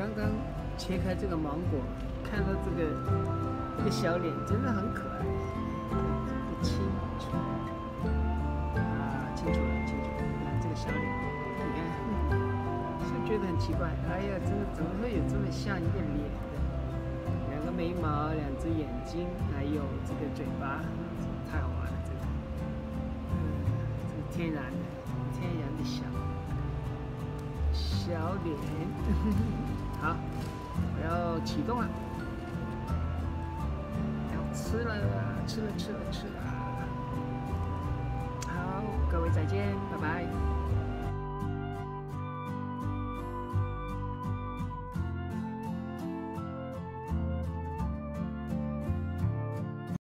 刚刚切开这个芒果，看到这个小脸，真的很可爱。不清楚啊，清楚了，清楚了。看这个小脸，你看，是不是觉得很奇怪？哎呀，真的怎么会有这么像一个脸的？两个眉毛，两只眼睛，还有这个嘴巴，太好玩了，这个。这是天然的，天然的小脸。好，我要启动了，要吃了，吃了。好，各位再见，拜拜。